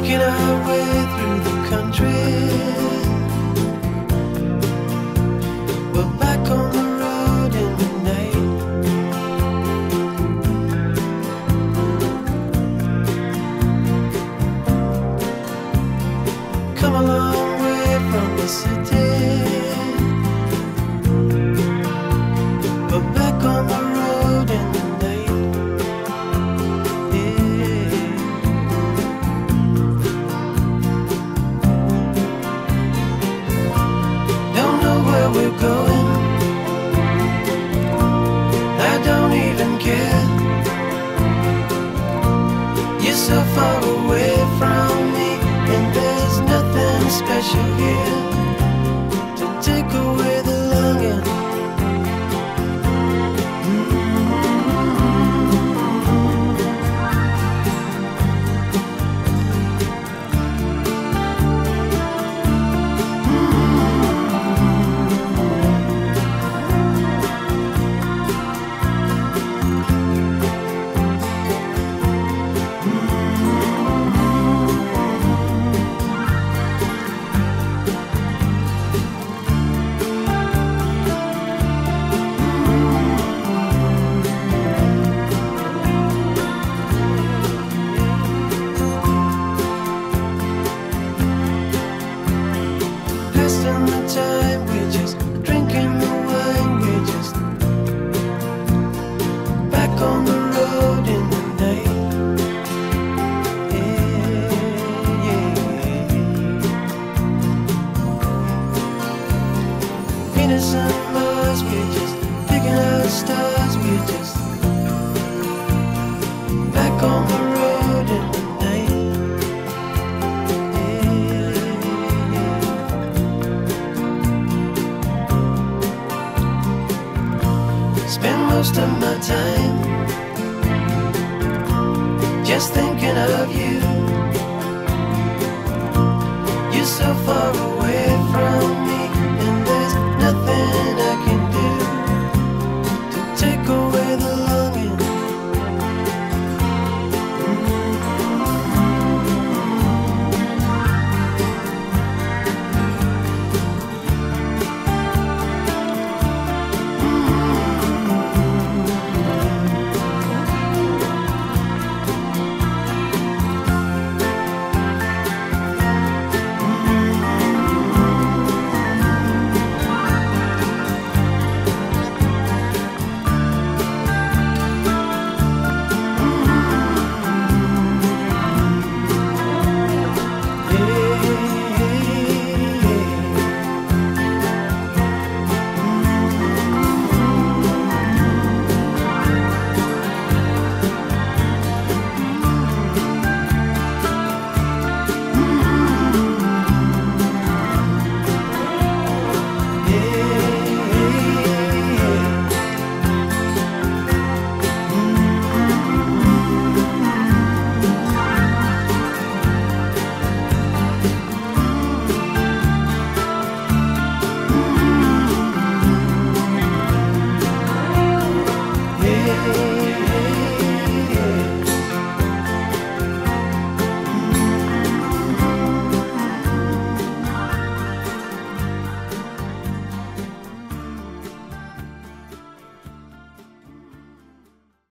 making our way through the country. We're back on the road in the night. Come a long way from the city. We're back on the road in the night. Don't know where we're going. I don't even care. You're so far away from me, and there's nothing special here to take away the longing. Passing the time, we're just drinking the wine. We're just back on the road in the night. Venus and Mars, we're just picking out stars. We're just back on the road in the night. Spend most of my time just thinking of you. You're so far away from me.